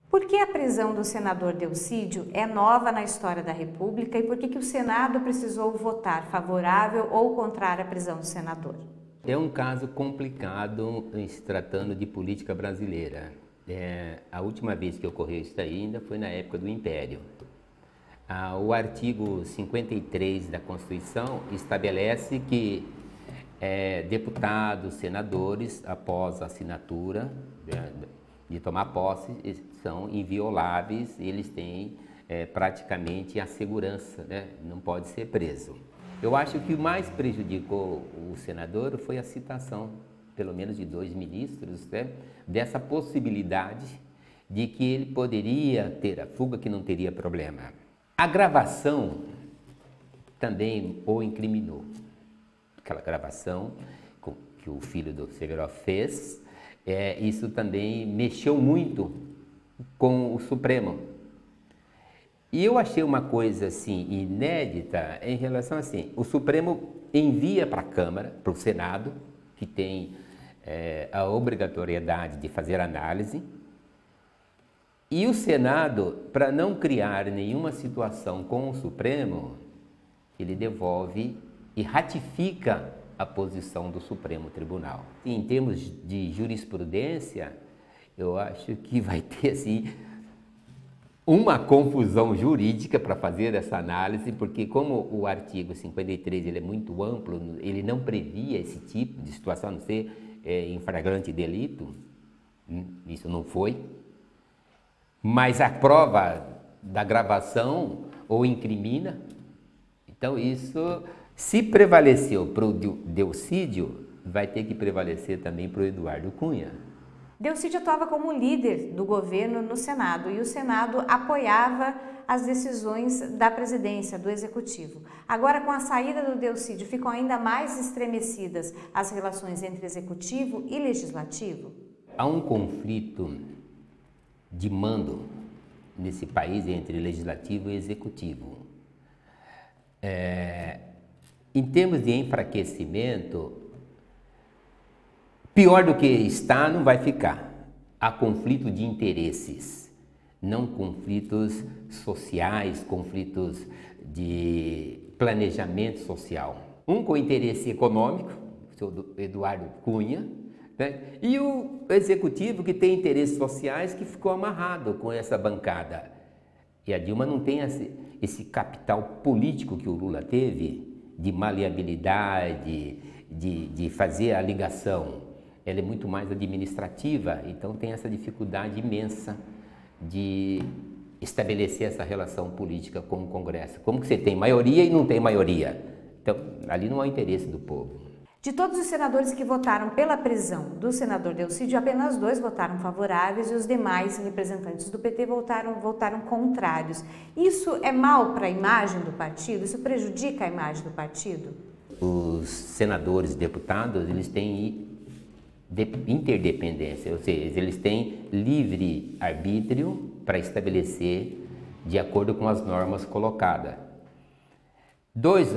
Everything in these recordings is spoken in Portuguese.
Por que a prisão do senador Delcídio é nova na história da República e por que o Senado precisou votar favorável ou contrário à prisão do senador? É um caso complicado em se tratando de política brasileira. A última vez que ocorreu isso ainda foi na época do Império. O artigo 53 da Constituição estabelece que deputados, senadores, após a assinatura de tomar posse, são invioláveis, eles têm praticamente a segurança, né? Não pode ser preso. Eu acho que o mais prejudicou o senador foi a citação, pelo menos de 2 ministros, né? Dessa possibilidade de que ele poderia ter a fuga, que não teria problema. A gravação também o incriminou. Aquela gravação que o filho do Severo fez, isso também mexeu muito com o Supremo. E eu achei uma coisa assim inédita em relação assim, o Supremo envia para a Câmara, para o Senado, que tem a obrigatoriedade de fazer análise, e o Senado, para não criar nenhuma situação com o Supremo, ele devolve e ratifica a posição do Supremo Tribunal. E em termos de jurisprudência, eu acho que vai ter assim uma confusão jurídica para fazer essa análise, porque como o artigo 53 ele é muito amplo, ele não previa esse tipo de situação, a não ser em flagrante delito, isso não foi, mas a prova da gravação o incrimina, então isso, se prevaleceu para o Delcídio, vai ter que prevalecer também para o Eduardo Cunha. Delcídio atuava como líder do governo no Senado e o Senado apoiava as decisões da presidência, do Executivo. Agora, com a saída do Delcídio, ficam ainda mais estremecidas as relações entre Executivo e Legislativo? Há um conflito de mando nesse país entre Legislativo e Executivo. Em termos de enfraquecimento, pior do que está, não vai ficar. Há conflito de interesses, não conflitos sociais, conflitos de planejamento social. Um com interesse econômico, o senhor Eduardo Cunha, né? E o executivo que tem interesses sociais que ficou amarrado com essa bancada. E a Dilma não tem esse capital político que o Lula teve, de maleabilidade, de fazer a ligação. Ela é muito mais administrativa, então tem essa dificuldade imensa de estabelecer essa relação política com o Congresso. Como que você tem maioria e não tem maioria? Então, ali não há interesse do povo. De todos os senadores que votaram pela prisão do senador Delcídio, apenas 2 votaram favoráveis e os demais representantes do PT votaram contrários. Isso é mal para a imagem do partido? Isso prejudica a imagem do partido? Os senadores e deputados, eles têm interdependência, ou seja, eles têm livre arbítrio para estabelecer de acordo com as normas colocadas. 2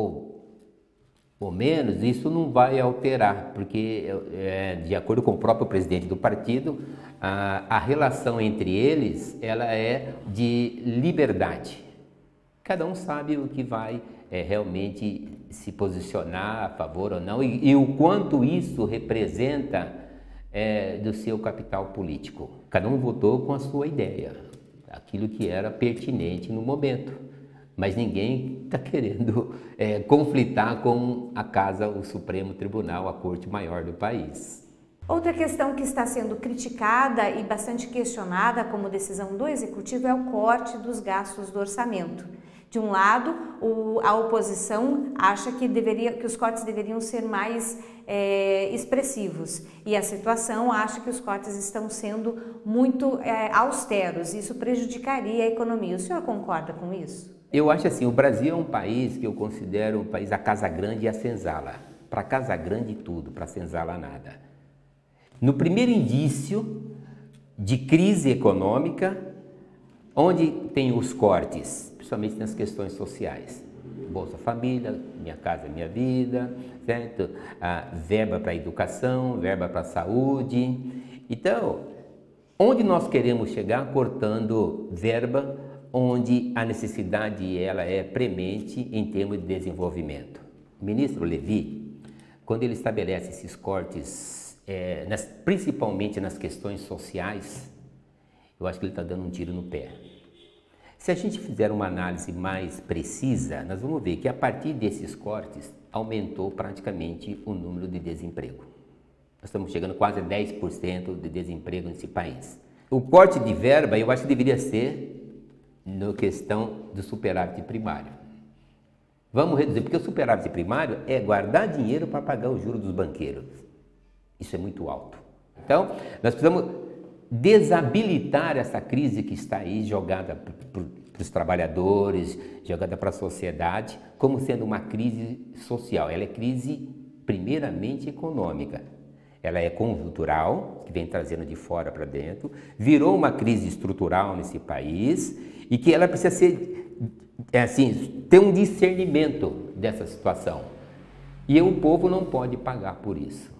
ou menos, isso não vai alterar, porque de acordo com o próprio presidente do partido, a relação entre eles ela é de liberdade. Cada um sabe o que vai realmente se posicionar a favor ou não e o quanto isso representa do seu capital político. Cada um votou com a sua ideia, aquilo que era pertinente no momento. Mas ninguém está querendo conflitar com a casa, o Supremo Tribunal, a Corte Maior do país. Outra questão que está sendo criticada e bastante questionada como decisão do Executivo é o corte dos gastos do orçamento. De um lado, a oposição acha que os cortes deveriam ser mais expressivos e a situação acha que os cortes estão sendo muito austeros. Isso prejudicaria a economia. O senhor concorda com isso? Eu acho assim, o Brasil é um país que eu considero um país a casa grande e a senzala. Para casa grande tudo, para senzala nada. No primeiro indício de crise econômica, onde tem os cortes, principalmente nas questões sociais. Bolsa Família, Minha Casa Minha Vida, certo? A verba para a educação, verba para a saúde. Então, Onde nós queremos chegar? Cortando verba onde a necessidade ela é premente em termos de desenvolvimento. O ministro Levi, quando ele estabelece esses cortes, principalmente nas questões sociais, eu acho que ele está dando um tiro no pé. Se a gente fizer uma análise mais precisa, nós vamos ver que a partir desses cortes aumentou praticamente o número de desemprego. Nós estamos chegando quase a 10% de desemprego nesse país. O corte de verba eu acho que deveria ser na questão do superávit primário. Vamos reduzir, porque o superávit primário é guardar dinheiro para pagar o juros dos banqueiros. Isso é muito alto. Então, nós precisamos desabilitar essa crise que está aí jogada para os trabalhadores, jogada para a sociedade, como sendo uma crise social. Ela é crise primeiramente econômica. Ela é conjuntural, que vem trazendo de fora para dentro, virou uma crise estrutural nesse país e que ela precisa ser, ter um discernimento dessa situação. E o povo não pode pagar por isso.